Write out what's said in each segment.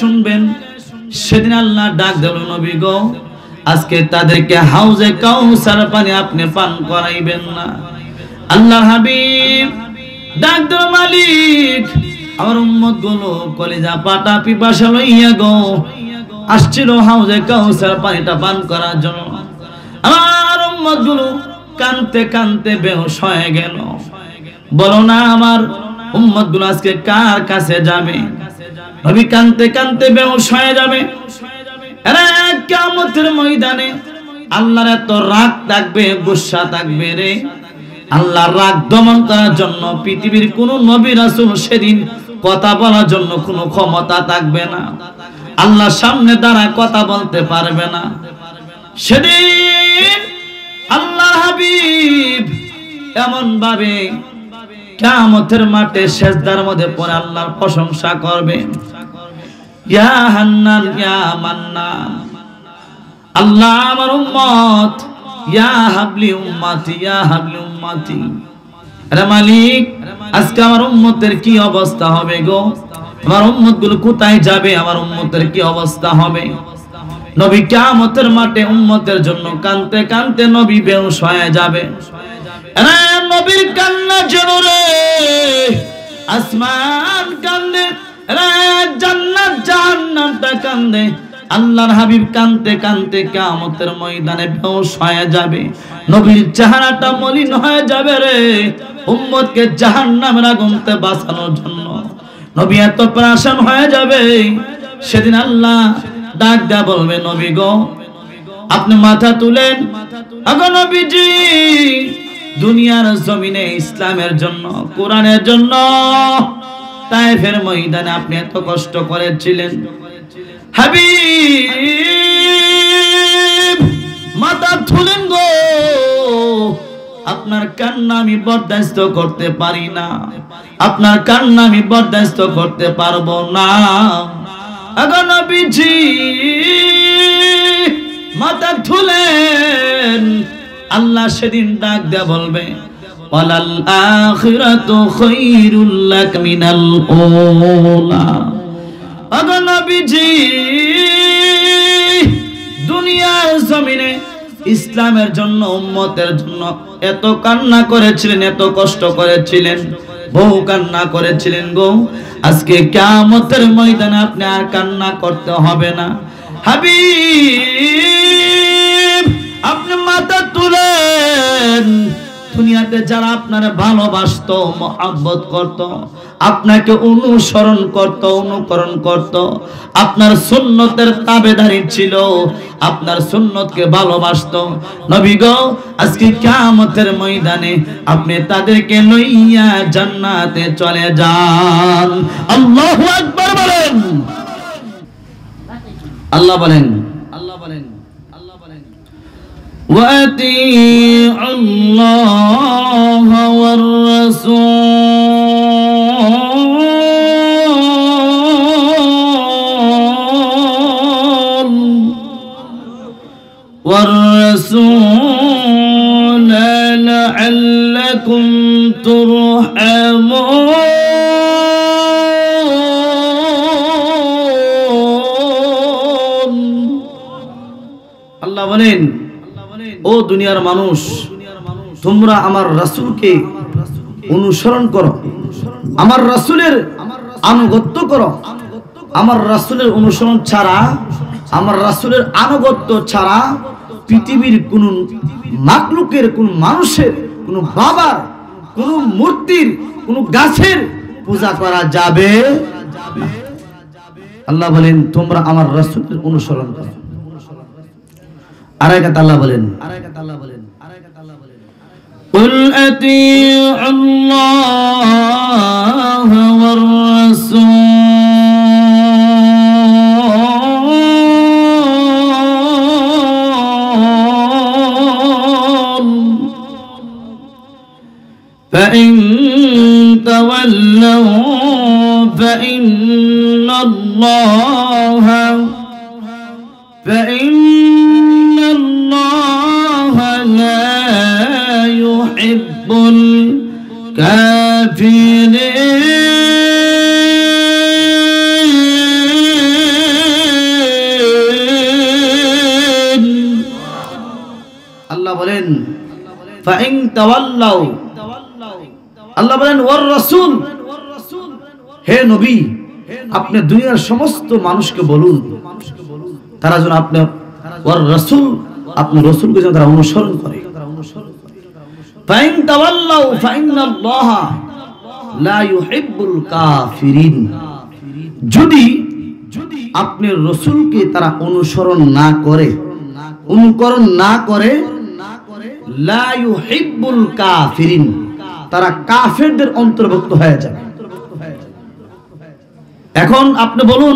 শুনবেন সেদিন আল্লাহ ডাক দিল নবী গো আজকে তাদেরকে হাউজে কাউসার পানি আপনি পান করাইবেন না আল্লাহর হাবিব ডাক দিল মালিক আমার উম্মত গুলো কলিজা পাটা পিপাসা লইয়া গো আসছিল হাউজে কাউসার পানিটা পান করার জন্য আমার উম্মত গুলো কানতে কানতে বেহুশ হয়ে গেল বলো না আমার উম্মত গুলো আজকে কার কাছে যাবে নবী কানতে কানতে বেহুশ হয়ে যাবে আরে কিয়ামতের ময়দানে আল্লাহর এত রাগ থাকবে গুসা থাকবে রে আল্লাহর রাগ দমন করার জন্য পৃথিবীর কোন নবী রাসূল সেদিন কথা বলার জন্য কোনো ক্ষমতা থাকবে না আল্লাহর সামনে দাঁড়ায় কথা বলতে পারবে না সেদিন আল্লাহর হাবিব এমন ভাবে কিয়ামতের মাঠে সিজদার মধ্যে পড়ে আল্লাহর প্রশংসা করবে ইয়া হান্নান ইয়া মান্নান আল্লাহ আমার উম্মত ইয়া হাবলি উম্মতি ইয়া হাবলি উম্মতি আরে মালিক আজকে আমার উম্মতের কি অবস্থা হবে গো আমার উম্মতগুলো কোথায় যাবে আমার উম্মতের কি অবস্থা হবে নবী কিয়ামতের মাঠে উম্মতের জন্য কাঁদতে কাঁদতে নবী বেহুশ হয়ে যাবে আরে নবীর কান্না যেন রে আসমান কান্দে আরে জান্নাত জাহান্নামটা কান্দে আল্লাহর হাবিব কাঁদতে কাঁদতে কিয়ামতের ময়দানে বেহুশ হয়ে যাবে নবীর চেহারাটা মলিন হয়ে যাবে রে উম্মতকে জাহান্নামের আগুন থেকে বাঁচানোর জন্য নবী এত পেরেশান হয়ে যাবে সেদিন আল্লাহ ডাক দেয়া বলবে নবী গো আপনি মাথা তুলেন আগো নবীজি দুনিয়ার জমিনে ইসলামের জন্য কোরআনের জন্য তায়েফের ময়দানে আপনি এত কষ্ট করেছিলেন হাবিব মাথা তুলেন গো আপনার কান্না আমি বরদাস্ত করতে পারি না আপনার কান্না আমি বরদাস্ত করতে পারবো না আগো নবীজি মাথা তুলেন আল্লাহ সেদিন ডাক দেয়া বলবে ওয়ালাল আখিরাতু খায়রুল লাক মিনাল উলা আগো নবীজি দুনিয়ার জমিনে ইসলামের জন্য উম্মতের জন্য এত কান্না করেছিলেন এত কষ্ট করেছিলেন বহু কান্না করেছিলেন গো আজকে কিয়ামতের ময়দানে আপনি আর কান্না করতে হবে না হাবিব আপনি মাথা তুলেন দুনিয়াতে যারা আপনারে ভালোবাসতো মহব্বত করত আপনাকে অনুসরণ করত অনুকরণ করত আপনার সুন্নতের তাবেদারি ছিল আপনার সুন্নতকে ভালোবাসতো নবী গো আজকে কিয়ামতের ময়দানে আপনি তাদেরকে লইয়া জান্নাতে চলে যান আল্লাহু আকবার বলেন আল্লাহ বলেন আল্লাহ বলেন আল্লাহ বলেন وَأَطِيعُوا اللَّهَ وَالرَّسُولَ لَعَلَّكُمْ تُرْحَمُونَ আল্লাহ বলেন ও দুনিয়ার মানুষ তোমরা আমার রাসূলকে অনুসরণ করো আমার রাসূলের আনুগত্য করো আমার রাসূলের অনুসরণ ছাড়া আমার রাসূলের আনুগত্য ছাড়া পৃথিবীর কোন মাখলুকের কোন মানুষের কোন বাবার কোন মূর্তির কোন গাছের পূজা করা যাবে না আল্লাহ বলেন তোমরা আমার রাসূলের অনুসরণ করো আরেকটা আল্লাহ বলেন قل أطيعوا الله والرسول فإن تولوا فإن الله لا يحب الكافرين ফাইন তাওয়াল্লাউ, আল্লাহ বলেন ওয়ার রাসূল, হে নবী আপনি দুনিয়ার সমস্ত মানুষকে বলুন তারা যেন আপনি ওয়ার রাসূল, আপনি রাসূলকে যেন তারা অনুসরণ করে। ফাইন তাওয়াল্লাউ ফাইন্নাল্লাহা লা ইউহিব্বুল কাফিরিন, যদি আপনি রাসূলকে তারা অনুসরণ না করে, অনুকরণ না করে, লা ইউহিব্বুল কাফিরিন, তারা কাফেরদের অন্তর্ভুক্ত হয়ে যাবে। এখন আপনি বলুন,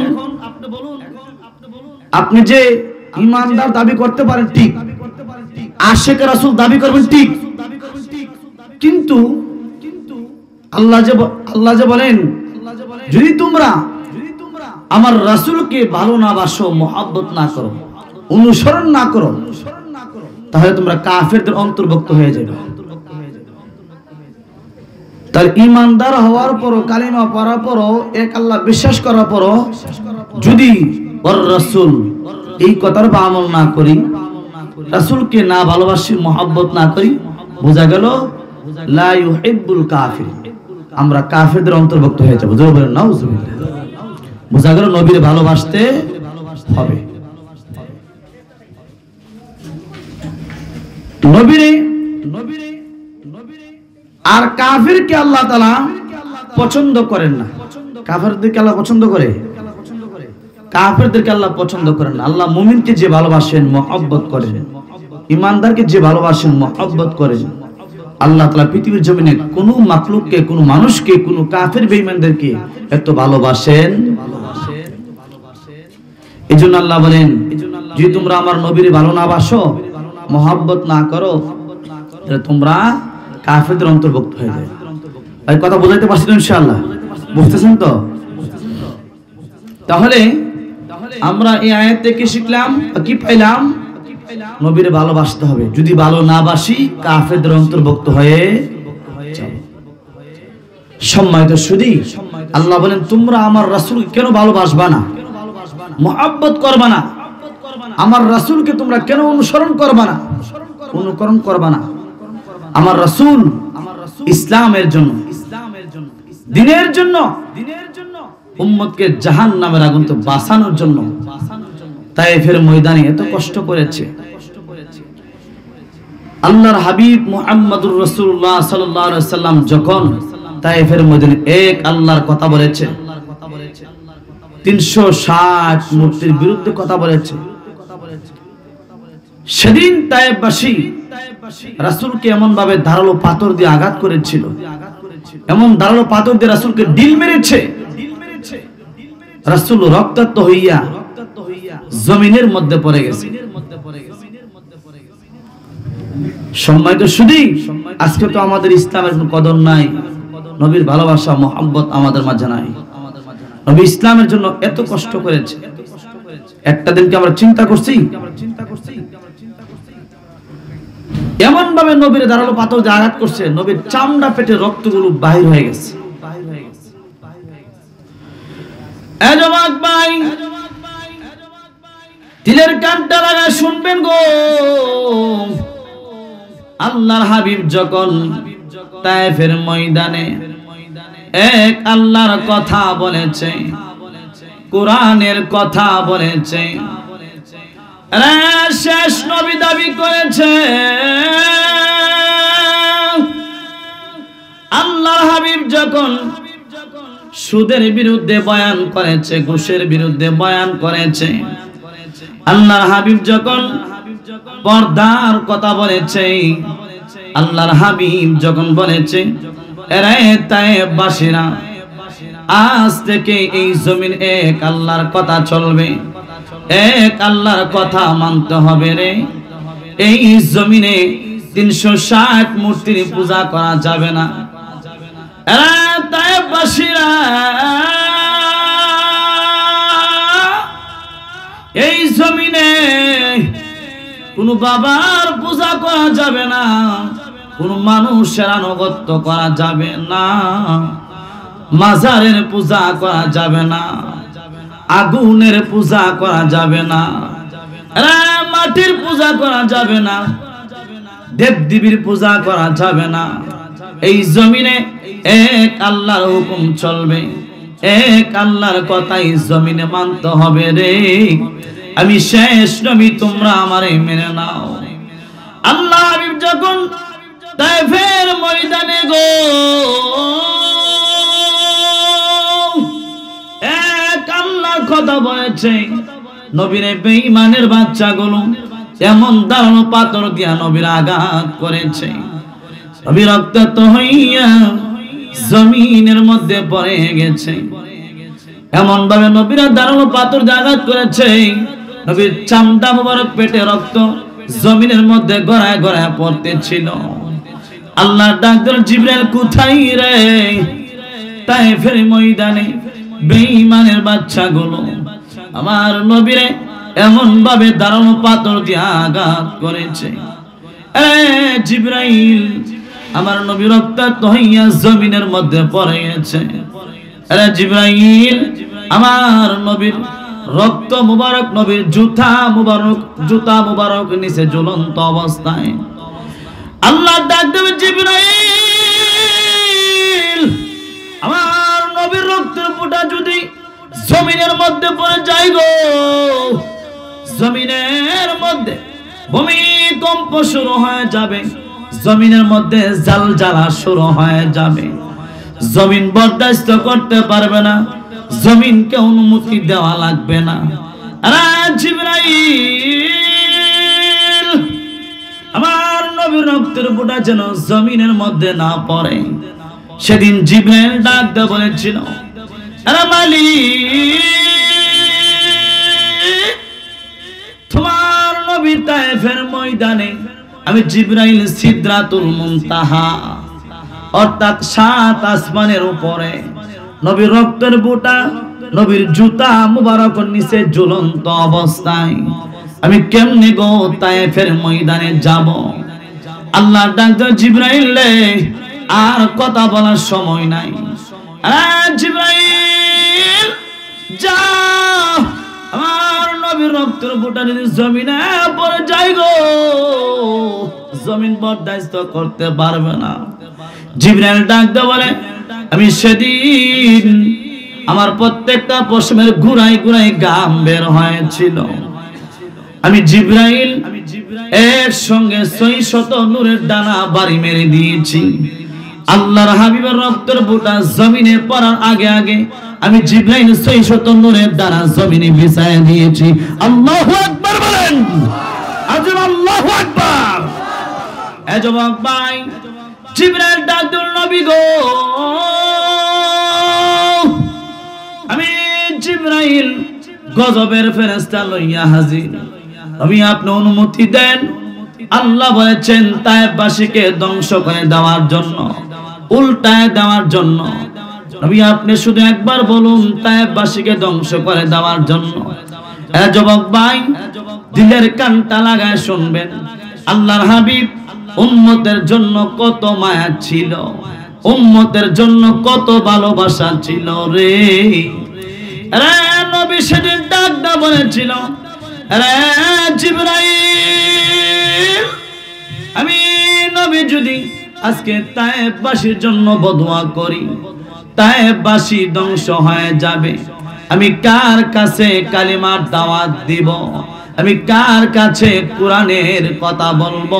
আপনি যে ঈমানদার দাবি করতে পারেন ঠিক, আশিক রাসূল দাবি করবেন ঠিক, কিন্তু আল্লাহ যে বলেন যদি তোমরা আমার রাসূলকে ভালো না বাসো, মহব্বত না করো, অনুসরণ না করো, তাহলে তোমরা কাফেরদের অন্তর্ভুক্ত হয়ে যাবে। তার ঈমানদার হওয়ার পরও, কালিমা পড়ার পরও, এক আল্লাহ বিশ্বাস করার পরও যদি ওর রাসূল এই কথার আমল না করি, রাসূলকে না ভালোবাসি, মহব্বত না করি, বোঝা গেল লা ইউহিব্বুল কাফির, আমরা কাফেরদের অন্তর্ভুক্ত হয়ে যাব। জোরে বলেন নাউজুবিল্লাহ। বোঝা গেল নবীর ভালোবাসতে হবে। নবীরে আর কাফিরকে আল্লাহ তাআলা পছন্দ করেন না। কাফিরদেরকে আল্লাহ পছন্দ করে, কাফিরদেরকে আল্লাহ পছন্দ করেন না। আল্লাহ মুমিনকে যে ভালোবাসেন, মহব্বত করেন, ঈমানদারকে যে ভালোবাসেন, মহব্বত করেন, আল্লাহ তাআলা পৃথিবীর জমিনে কোন মাখলুককে, কোন মানুষকে, কোন কাফির বেঈমানদেরকে এত ভালোবাসেন। এজন্য আল্লাহ বলেন যদি তোমরা আমার নবীর ভালো না বাসো, মহব্বত না করো, তাহলে তোমরা কাফেরদের অন্তর্ভুক্ত হয়ে যাবে। এই কথা বুঝাইতে পারছেন ইনশাআল্লাহ? বুঝতেছেন তো? তাহলে আমরা এই আয়াত থেকে শিখলাম, কি পাইলাম? নবীর ভালোবাসতে হবে। যদি ভালো না বাসি, কাফেরদের অন্তর্ভুক্ত হয়ে যাব। সম্মানিত সুধী, আল্লাহ বলেন তোমরা আমার রাসূলকে কেন ভালোবাসবা না, মহব্বত করবা না? আমার রাসূলকে তোমরা কেন অনুসরণ করবা না, অনুকরণ করবা না? আমার রাসূল ইসলামের জন্য, দ্বীনের জন্য, উম্মতকে জাহান্নামের আগুন থেকে বাঁচানোর জন্য তায়েফের ময়দানে এত কষ্ট করেছে। আল্লাহর হাবিব মুহাম্মদুর রাসূলুল্লাহ সাল্লাল্লাহু আলাইহি সাল্লাম যখন তায়েফের ময়দানে এক আল্লাহর কথা বলেছে, 360 মূর্তির বিরুদ্ধে কথা বলেছে, সেদিন তায়েফবাসী রাসূলকে এমন ভাবে ধারালো পাথর দিয়ে আঘাত করেছিল, এমন ধারালো পাথর দিয়ে রাসূলকে ঢিল মেরেছে, রাসূল রক্তাক্ত হইয়া জমিনের মধ্যে পড়ে গেছে। সম্মানিত সুধী, আজকে তো আমাদের ইসলামের কোনো কদর নাই, নবীর ভালোবাসা, মহব্বত আমাদের মাঝে নাই। নবী ইসলামের জন্য এত কষ্ট করেছে, একটা দিনকে আমরা চিন্তা করছি? এমন ভাবে নবীর ধারালো পাথর দিয়ে আঘাত করছে, নবীর চামড়া পেটে রক্তগুলো বাহির হয়ে গেছে। ভাই দিলের কানটা লাগায় শুনবেন গো, আল্লাহর হাবিব যখন তায়েফের ময়দানে এক আল্লাহর কথা বলেছে, কোরআনের কথা বলেছে, শেষ নবী দাবি করেছে, আল্লাহর হাবিব যখন সুদের বিরুদ্ধে বয়ান করেছে, ঘুষের বিরুদ্ধে বয়ান করেছে, আল্লাহর হাবিব যখন পর্দার কথা বলেছে, আল্লাহর হাবিব যখন বলেছে এরে তায়েফবাসীরা আজ থেকে এই জমিন এক আল্লাহর কথা চলবে, এক আল্লাহর কথা মানতে হবে রে, এই জমিনে 360 মূর্তির পূজা করা যাবে না। এরে তায়েফবাসীরা এই জমিনে কোন বাবার পূজা করা যাবে না, কোন মানুষের আনুগত্য করা যাবে না, মাজারের পূজা করা যাবে না, আগুনের পূজা করা যাবে না, মাটির পূজা করা যাবে না, দেবদেবীর পূজা করা যাবে না। এই জমিনে এক আল্লাহর হুকুম চলবে, এক আল্লাহর কথাই জমিনে মানতে হবে রে। আমি শেষ নবী, তোমরা আমারে মেনে নাও। আল্লাহ হাবিব যখন তায়েফের ময়দানে গো এক আল্লাহর কথা বলেছে, নবীর বেঈমানের বাচ্চাগুলো এমন দাঁড়ানো পাথর দিয়া নবীর আঘাত করেছে, নবী রক্তাক্ত হইয়া জমিনের মধ্যে পড়ে গেছে। এমন ভাবে নবীরা দাঁড়ানো পাথর দিয়ে আঘাত করেছে, নবীর চামড়া মোবারক পেটে রক্ত জমিনের মধ্যে গড়ায় গড়ায় পড়তেছিল। আল্লাহ ডাক দিলেন, জিবরাইল কোথায় রে? তায়েফের ময়দানে বেঈমানের বাচ্চাগুলো আমার নবীরে এমন ভাবে দাঁড়ানো পাথর দিয়ে আঘাত করেছে। জিবরাইল, আমার নবী রক্তাক্ত হইয়া জমিনের মধ্যে পড়ে গেছে। জিবরাইল, আমার নবীর রক্ত মুবারক, নবীর জুতা মুবারক নিচে ঝুলন্ত অবস্থায়। আল্লাহ ডাক দেবে, জিবরাইল, আমার নবীর রক্তের ফোঁটা যদি জমিনের মধ্যে পড়ে যায় গো, জমিনের মধ্যে ভূমিকম্প শুরু হয়ে যাবে, জমিনের মধ্যে জালজালা শুরু হয়ে যাবে। জমিন বরদাস্ত করতে পারবে না, জমিনকে অনুমতি দেওয়া লাগবে না। জিবরাইল, আমার নবীর রক্তের ফোঁটা যেন জমিনের মধ্যে না পড়ে। সেদিন জিবরাইল ডাক দিয়ে বলেছিল, মালিক, তোমার নবী তায়েফের ময়দানে আমি জিবরাইল সিদরাতুল মুনতাহা অর্থাৎ 7 আসমানের উপরে নবীর রক্তের ফোঁটা, নবীর জুতা মুবারক নিচে ঝুলন্ত অবস্থায় আমি কেমনে গো তায়েফের ময়দানে যাব? আল্লাহ ডাক দেন, জিবরাইল, আর কথা বলার সময় নাই। জিবরাইল, যাও, আমার নবীর রক্তের ফোঁটা যদি জমিনে পড়ে যায় গো, জমিন বরদাস্ত করতে পারবে না। জিবরাইল ডাক দিয়ে বলে, আমি সেদিন আমার প্রত্যেকটা পশমের গুড়ায় গুড়ায় ঘাম বের হয়েছিল। আমি জিবরাইল একসঙ্গে 600 নূরের ডানা বাড়ি মেরে দিয়েছি। আল্লাহর হাবিবের রক্তের ফোঁটা জমিনে পড়ার আগে আগে আমি জিবরাইল 600 নূরের ডানা জমিনে বিছায় দিয়েছি। আল্লাহু আকবার বলেন, আজম আল্লাহু আকবার। এ যুবক ভাই, জিবরাইল ডাক দিল, নবী গো, আমি জিবরাইল গজবের ফেরেশতা লইয়া হাজির, আমি আপনি অনুমতি দেন। আল্লাহ বলেছেন তায়েফবাসীকে ধ্বংস করে দেওয়ার জন্য, উল্টায় দেওয়ার জন্য। নবী আপনি শুধু একবার বলুন, তায়েফবাসীকে ধ্বংস করে দেওয়ার জন্য। এ যুবক ভাই, দিলের কানটা লাগায় শুনবেন, আল্লাহর হাবিব উম্মতের জন্য কত মায়া ছিল, উম্মতের জন্য কত ভালোবাসা ছিল রে। নবী সেদিন ডাক দা বলেছিল, জিবরাইল, আমি নবী যদি আজকে তায়েফবাসীর জন্য বদুয়া করি, তায়েফবাসী ধ্বংস হয়ে যাবে, আমি কার কাছে কালিমার দাওয়াত দিব? আমি কার কাছে কোরআনের কথা বলবো?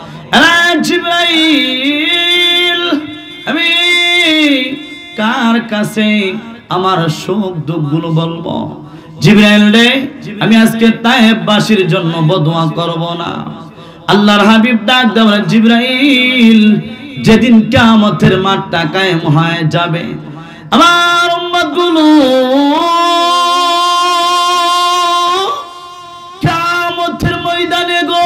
জিবরাইল, আমি কার কাছে আমার সুখ দুঃখ গুলো বলবো? জিবরাইল রে, আমি আজকে তায়েফবাসীর জন্য বদুয়া করব না। আল্লাহর হাবিব ডাক দেওয়া, জিবরাইল, যেদিন কিয়ামতের মাঠটা কায়েম হয়ে যাবে, আমার উম্মত গুলো কিয়ামতের ময়দানে গো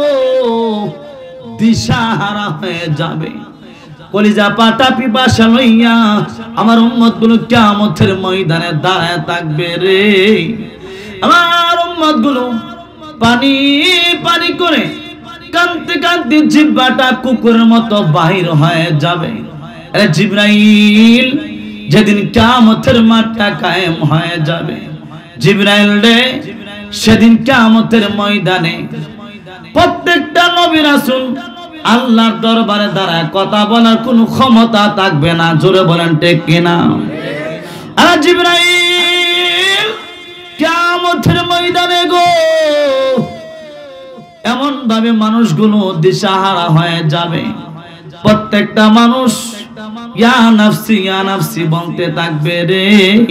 দিশাহারা হয়ে যাবে। কলিজা পাটা পিপাসা লইয়া আমার উম্মত গুলো কিয়ামতের ময়দানে দাঁড়ায় থাকবে রে। আমার উম্মত গুলো পানি পানি করে কাঁদতে কাঁদতে জিহ্বাটা কুকুরের মতো বাহির হয়ে যাবে। জিবরাইল, যেদিন কিয়ামতের মাঠটা কায়েম হয়ে যাবে, জিবরাইল রে, সেদিন কিয়ামতের ময়দানে প্রত্যেকটা নবী রাসূল আল্লাহর দরবারে দাঁড়ায় কথা বলার কোনো ক্ষমতা থাকবে না। জোরে বলেন ঠিক কিনা? আর জিবরাইল কিয়ামতের ময়দানে গো এমন ভাবে মানুষগুলো দিশাহারা হয়ে যাবে, প্রত্যেকটা মানুষ ইয়া নাফসি বলতে থাকবে রে।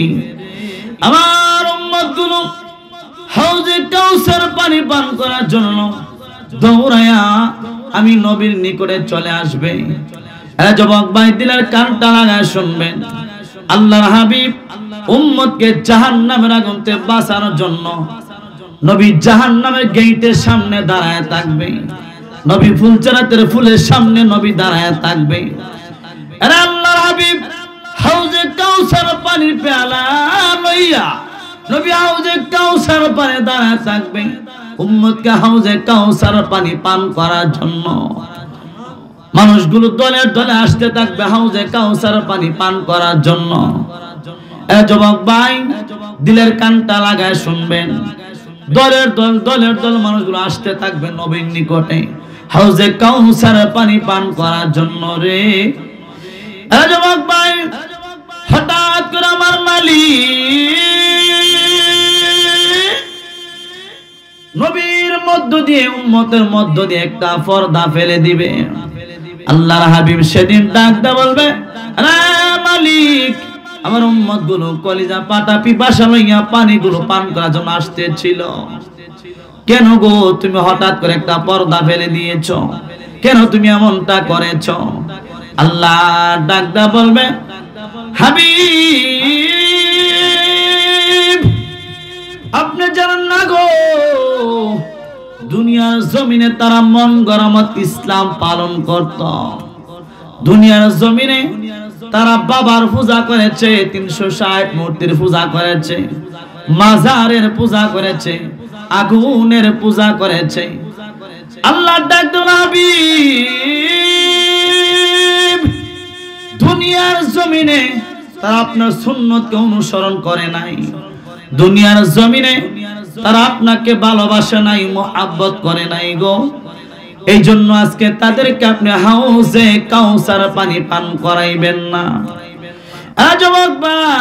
আমার উম্মতগুলো হাউজে কাউসার পানি পান করার জন্য দৌড়ায়া আমি নবীর নিকটে চলে আসবে। এরা যুবক ভাই দিলের কানটা লাগায় শুনবেন, আল্লাহর হাবিব উম্মতকে জাহান্নামের আগুন থেকে বাঁচানোর জন্য নবী জাহান্নামের গেটের সামনে দাঁড়ায় থাকবে। নবী ফুলচারাতের ফুলের সামনে নবী দাঁড়ায় থাকবে। আরে আল্লাহর হাবিব হাউজে কাউসার পানির পেয়ালা লইয়া নবী হাউজে কাউসার পানে দাঁড়ায় থাকবে উম্মতকে হাউজে কাউসার পানি পান করার জন্য। মানুষগুলো দলে দলে আসতে থাকবে হাউজে কাউসার পানি পান করার জন্য। এ যুবক ভাই দিলের কানটা লাগায় শুনবেন, দলের দল মানুষগুলো আসতে থাকবে নবীর নিকটে হাউজে কাউসার পানি পান করার জন্য রে। এ যুবক ভাই হঠাৎ করে আমার মালিক নবীর মধ্য দিয়ে উম্মতের মধ্য দিয়ে একটা পর্দা ফেলে দিবে। আল্লাহর হাবিব সেদিন ডাকতে বলবে, আরে মালিক আমার উম্মতগুলো কলিজা পাটা পিপাসা লইয়া পানিগুলো পান করার জন্য আসতেছিল, কেন গো তুমি হঠাৎ করে একটা পর্দা ফেলে দিয়েছো, কেন তুমি এমনটা করেছো? আল্লাহ ডাকতে বলবে, হাবিব আপনি জানেন না গো দুনিয়ার জমিনে তারা মন গরমত ইসলাম পালন করত। দুনিয়ার জমিনে তারা বাবার পূজা করেছে, 360 মূর্তির পূজা করেছে, মাজারের পূজা করেছে, আগুনের পূজা করেছে। আল্লাহ ডাক দেন, হাবিব দুনিয়ার জমিনে তারা আপনার সুন্নতকে অনুসরণ করে নাই, দুনিয়ার জমিনে তারা আপনাকে ভালোবাসে নাই, মুহাব্বত করে নাই গো। এই জন্য আজকে তাদেরকে আপনি হাউজে কাউসার পানি পান করাইবেন না। যুবক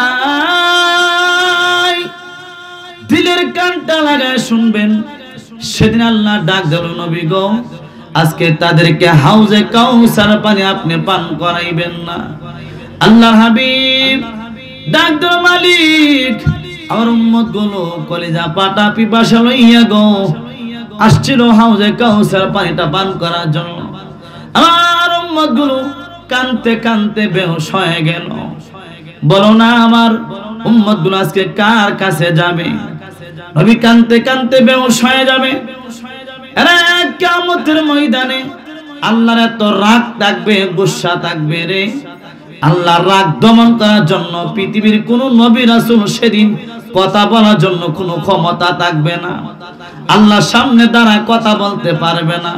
ভাই দিলের কানটা লাগায় শুনবেন, সেদিন আল্লাহ ডাক দিল, নবী গো আজকে তাদেরকে হাউজে কাউসার পানি আপনি পান করাইবেন না। আল্লাহর হাবিব ডাক দিল, মালিক আমার উম্মত গুলো কলিজা পাটা পিপাসা লইয়া গো আসছিল হাউজে কাউসার পানিটা পান করার জন্য। আমার উম্মত গুলো কানতে কানতে বেহুশ হয়ে গেল। বলো না আমার উম্মত গুলো আজকে কার কাছে যাবে? নবী কানতে কানতে বেহুশ হয়ে যাবে। আরে কিয়ামতের ময়দানে আল্লাহর এত রাগ থাকবে, গুসা থাকবে রে। আল্লাহর রাগ দমন করার জন্য পৃথিবীর কোন নবী রাসূল সেদিন কথা বলার জন্য কোনো ক্ষমতা থাকবে না। আল্লাহর সামনে দাঁড়ায় কথা বলতে পারবে না।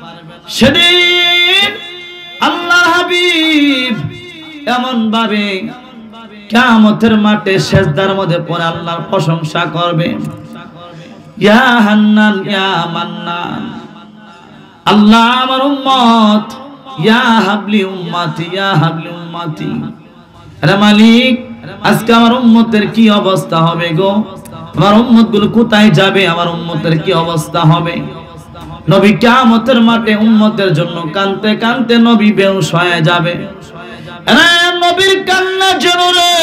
সেদিন আল্লাহর হাবিব এমন ভাবে কিয়ামতের মাঠে সিজদার মধ্যে পড়ে আল্লাহর প্রশংসা করবে, ইয়া হান্নান ইয়া মান্নান, আল্লাহ আমার উম্মত, ইয়া হাবলি উম্মতি ইয়া হাবলি উম্মতি। আরে মালিক আজকে আমার উম্মতের কি অবস্থা হবে গো? আমার উম্মত গুলো কোথায় যাবে? আমার উম্মতের কি অবস্থা হবে? নবী কিয়ামতের মাঠে উম্মতের জন্য কানতে কানতে নবী বেহুশ হয়ে যাবে। আরে নবীর কান্না যেন রে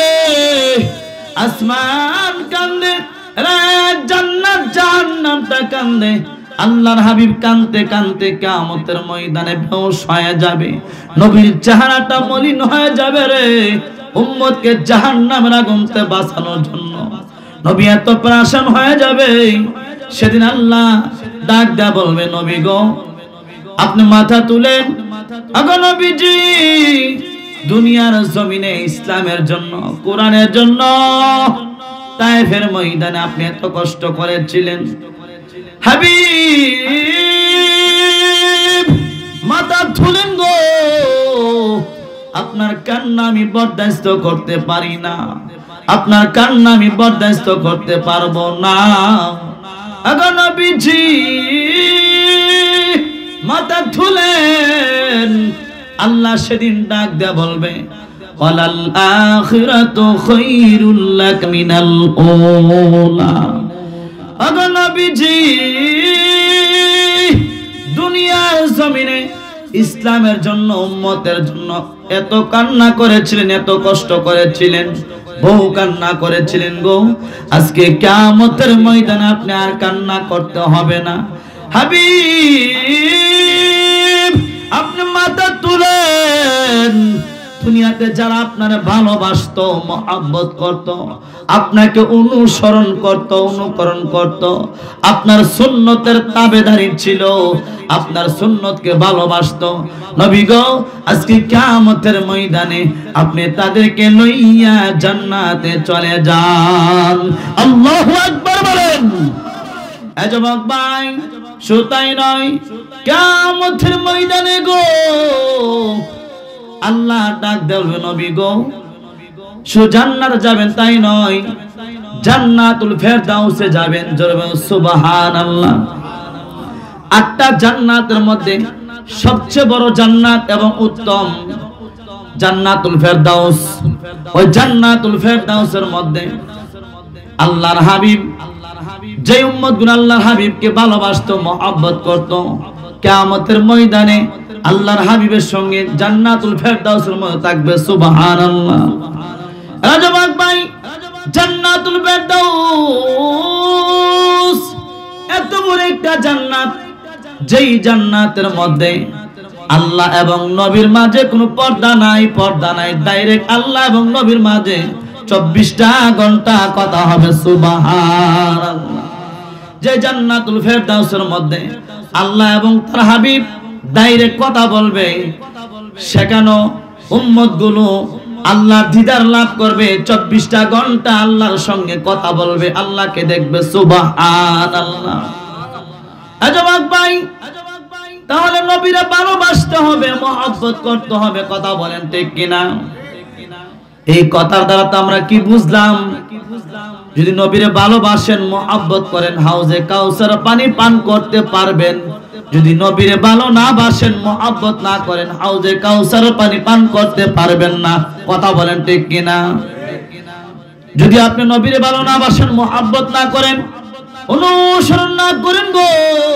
আসমান কান্দে, আরে জান্নাত জাহান্নামটা কান্দে। আল্লাহর হাবিব কানতে কানতে কিয়ামতের ময়দানে বেহুশ হয়ে যাবে। নবীর চেহারাটা মলিন হয়ে যাবে রে। উম্মতকে জাহান্নামের আগুন থেকে বাঁচানোর জন্য নবী এত প্রাসান হয়ে যাবে। সেদিন আল্লাহ ডাক দেয়া বলবে, নবী গো আপনি মাথা তুলেন। আগো নবীজি দুনিয়ার জমিনে ইসলামের জন্য, কোরআনের জন্য তায়েফের ময়দানে আপনি এত কষ্ট করেছিলেন। হাবিব মাথা তুলেন গো, আপনার কান্না আমি বরদাস্ত করতে পারি না, আপনার কান্না আমি বরদাস্ত করতে পারবো না। আগো নবীজি মাথা তুলেন, আল্লাহ সেদিন ডাক দেয়া বলবে ওয়ালাল আখিরাতু খায়রুল লাক মিনাল উলা। আগো নবীজি দুনিয়ার জমিনে ইসলামের জন্য, উম্মতের জন্য এত কান্না করেছিলেন, এত কষ্ট করেছিলেন, বহু কান্না করেছিলেন গো। আজকে কিয়ামতের ময়দানে আপনি আর কান্না করতে হবে না। হাবিব আপনি মাথা তুলেন। দুনিয়াতে যারা আপনার ভালোবাসতো, মহব্বত করত, আপনাকে অনুসরণ করত, অনুকরণ করত, আপনার সুন্নতের তাবেদারি ছিল, আপনার সুন্নতকে ভালোবাসতো, নবী গো আজকে কিয়ামতের ময়দানে আপনি তাদেরকে লইয়া জান্নাতে চলে যান। আল্লাহু আকবার বলেন। এ যুবক ভাই, শুধু তাই নয়, কিয়ামতের ময়দানে গো আল্লাহ ডাক দেবে নবী গো, শুধু জান্নাতে যাবেন তাই নয়, জান্নাতুল ফেরদাউসে যাবেন। জোরে বলুন সুবহানাল্লাহ। 8টা জান্নাতের মধ্যে সবচেয়ে বড় জান্নাত এবং উত্তম জান্নাতুল ফেরদাউস। ওই জান্নাতুল ফেরদাউসের মধ্যে আল্লাহর হাবিব, যে উম্মতগুলো আল্লাহর হাবিবকে ভালোবাসতো, মহব্বত করত, কিয়ামতের ময়দানে আল্লাহর হাবিবের সঙ্গে জান্নাতুল ফেরদাউসের মধ্যে থাকবে। সুবহানাল্লাহ। রাজবাগ ভাই, জান্নাতুল ফেরদাউস এত বড় একটা জান্নাত, যেই জান্নাতের মধ্যে আল্লাহ এবং নবীর মাঝে কোনো পর্দা নাই, পর্দা নাই, ডাইরেক্ট আল্লাহ এবং নবীর মাঝে 24টা ঘন্টা কথা হবে। সুবহানাল্লাহ। যে জান্নাতুল ফেরদাউসের মধ্যে আল্লাহ এবং তার হাবিব ডাইরেক্ট কথা বলবে, সেখানে উম্মতগুলো আল্লাহর দিদার লাভ করবে, 24টা ঘন্টা আল্লাহর সঙ্গে কথা বলবে, আল্লাহকে দেখবে। সুবহানাল্লাহ। আজবাক ভাই, তাহলে নবীরা ভালোবাসতে হবে, মহব্বত করতে হবে, কথা বলেন ঠিক কিনা? এই কথার দ্বারা তো আমরা কি বুঝলাম? যদি নবীরে ভালোবাসেন, মহব্বত করেন, হাউজে কাউসার পানি পান করতে পারবেন। যদি নবীরে ভালো না বাসেন, মহব্বত না করেন, হাউজে কাউসার পানি পান করতে পারবেন না। কথা বলেন ঠিক কিনা? যদি আপনি নবীরে ভালো না বাসেন, মহব্বত না করেন, অনুসরণ না করেন গো,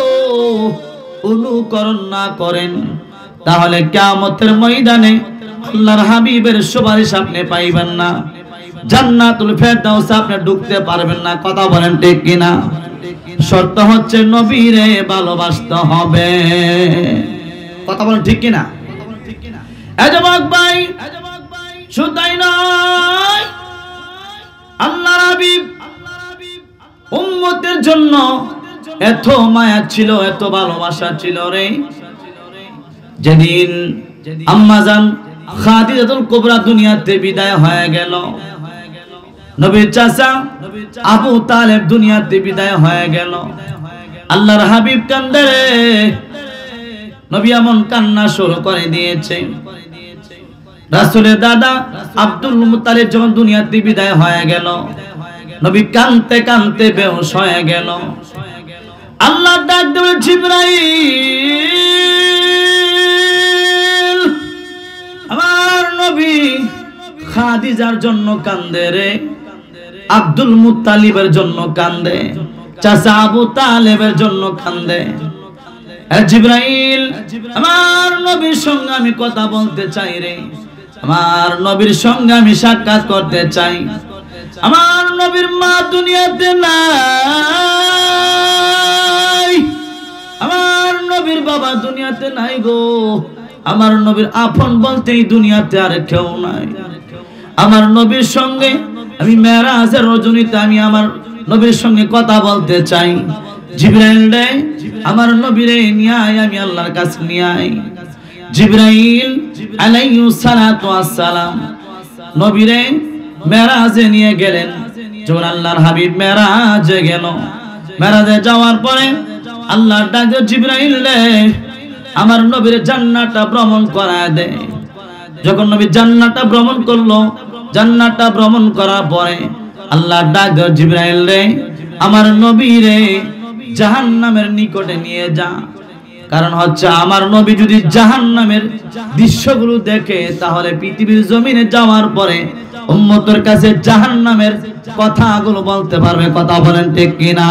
অনুকরণ না করেন, তাহলে কিয়ামতের ময়দানে আল্লাহর হাবিবের সুপারিশ আপনি পাইবেন না, জান্নাতুল ফেরদাউস আপনি ঢুকতে পারবেন না। কথা বলেন ঠিক কিনা? শর্ত হচ্ছে নবীরে ভালোবাসতে হবে। কথা বলেন ঠিক কিনা? এ যুবক ভাই, শুধু তাই নয়, আল্লাহর হাবিব উম্মতের জন্য এত মায়া ছিল, এত ভালোবাসা ছিল রে, যেদিন আম্মাজান খাদিজাতুল কুবরা দুনিয়াতে বিদায় হয়ে গেল, নবীর চাচা আবু তালেব দুনিয়াতে বিদায় হয়ে গেল, আল্লাহর হাবিব কান্দে রে। নবী এমন কান্না শুরু করে দিয়েছে। রাসূলের দাদা আব্দুল মুত্তালিব যখন দুনিয়াতে বিদায় হয়ে গেল, নবী কাঁদতে কাঁদতে বেহুশ হয়ে গেল। আল্লাহ ডাক দেবে জিবরাইল, আমার নবী খাদিজার জন্য কান্দে রে, আব্দুল মুত্তালিবের জন্য কান্দে, চাচা আবু তালেবের জন্য কান্দে। জিবরাইল, আমার নবীর সঙ্গে আমি কথা বলতে চাই রে, আমার নবীর সঙ্গে আমি সাক্ষাৎ করতে চাই। আমার নবীর মা দুনিয়াতে নাই, আমার নবীর বাবা দুনিয়াতে নাই গো, আমার নবীর আপন বলতে এই দুনিয়াতে আর কেউ নাই। আমার নবীর সঙ্গে আমি মেরাজের রজনীতে আমি আমার নবীর সঙ্গে কথা বলতে চাই। জিবরাইল রে, আমার নবীরে নিয়ে আয়, আমি আল্লাহর কাছে নিয়ে আয়। জিবরাইল আলাইহিস সালাতু ওয়াস সালাম নবীরে মেরাজে নিয়ে গেলেন। যখন আল্লাহর হাবিব মেরাজে গেল, মেরাজে যাওয়ার পরে আল্লাহর ডাকে, জিবরাইল রে, আমার নবীর জান্নাতটা ভ্রমণ করায় দে। যখন নবী জান্নাতটা ভ্রমণ করলো, জান্নাতটা ভ্রমণ করার পরে আল্লাহর ডাক, জিবরাইল রে, আমার নবীরে জাহান্নামের নিকটে নিয়ে যা। কারণ হচ্ছে আমার নবী যদি জাহান্নামের দৃশ্যগুলো দেখে তাহলে পৃথিবীর জমিনে যাওয়ার পরে উম্মতের কাছে জাহান্নামের কথাগুলো বলতে পারবে। কথা বলেন ঠিক কিনা?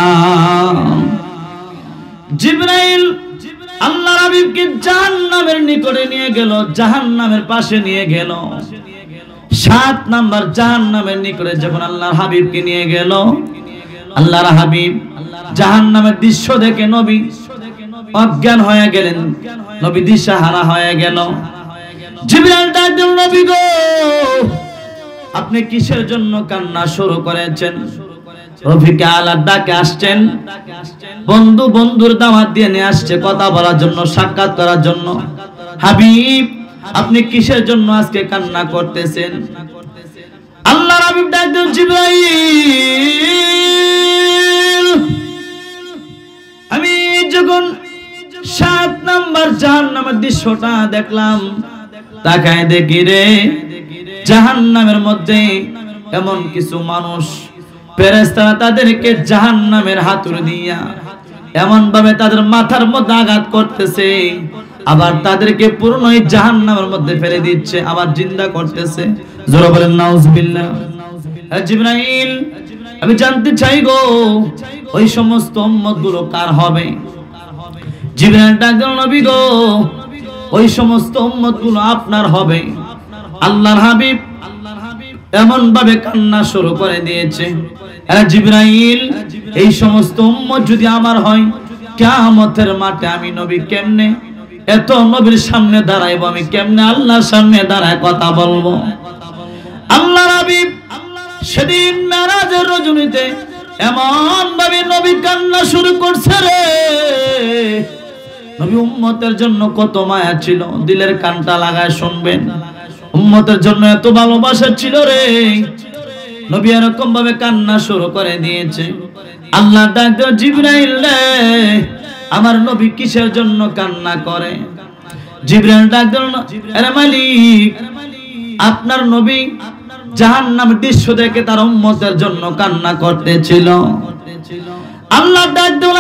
জিবরাইল আল্লাহর হাবিবকে জাহান্নামের নিকটে নিয়ে গেল, জাহান্নামের পাশে নিয়ে গেল। 7 নাম্বার জাহান্নামের নিকটে যখন আল্লাহর হাবিবকে নিয়ে গেল, আল্লাহর হাবিব জাহান্নামের দৃশ্য দেখে নবী অজ্ঞান হয়ে গেলেন, নবী দিশাহারা হয়ে গেল। জিবরাইল ডাক দিল, নবী গো আপনি কিসের জন্য কান্না শুরু করেছেন? রফিকে আলার ডাকে আসছেন, বন্ধু বন্ধুর দাওয়াত দিয়ে নিয়ে আসছে কথা বলার জন্য, সাক্ষাৎ করার জন্য। হাবিব আপনি কিসের জন্য আজকে কান্না করতেছেন? আল্লাহর হাবিব ডাক দিল, জিবরাইল আমি যখন 7 নাম্বার জাহান্নামের দৃশ্যটা দেখলাম, তাকায় দেখি রে জাহান্নামের মধ্যে এমন কিছু মানুষ, ফেরেশতারা তাদেরকে জাহান্নামের হাতুড়ি দিয়া এমন ভাবে তাদের মাথার মধ্যে আঘাত করতেছে, আবার তাদেরকে পুরোই জাহান্নামের মধ্যে ফেলে দিচ্ছে, আবার জিন্দা করতেছে। জোরে বলেন নাউজুবিল্লাহ। জিবরাইল আমি জানতে চাই গো ওই সমস্ত উম্মত গুলো কার হবে? জিবরাইল ডাক দিল, নবী গো ওই সমস্ত উম্মত গুলো আপনার হবে। আল্লাহর হাবিব এমন ভাবে কান্না শুরু করে দিয়েছে, আরে জিবরাইল এই সমস্ত উম্মত যদি আমার হয়, কিয়ামতের মাঠে আমি নবী কেমনে এত নবীর সামনে দাঁড়াইবো? আমি কেমনে আল্লাহর সামনে দাঁড়ায় কথা বলবো? আল্লাহর হাবিব সেদিন মেরাজের রজনীতে এমন ভাবে নবী কান্না শুরু করছে রে, নবী উম্মতের জন্য কত মায়া ছিল, দিলের কানটা লাগায় শুনবেন। উম্মতের জন্য এত ভালোবাসা ছিল রে, নবী এরকম ভাবে কান্না শুরু করে দিয়েছে। আল্লাহ ডাক দিল, জিবরাইল রে আমার নবী কিসের জন্য কান্না করে? জিবরাইল ডাক দিল, আরে মালিক আপনার নবী জাহান্নামের দৃশ্য দেখে তার উম্মতের জন্য কান্না করতেছিল। আল্লাহ ডাক দিল,